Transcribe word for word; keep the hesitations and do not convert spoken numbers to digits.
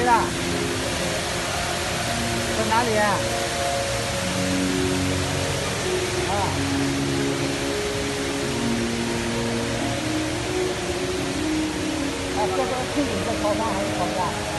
了？在哪里啊？啊。啊，这个裤子在朝上还是朝下？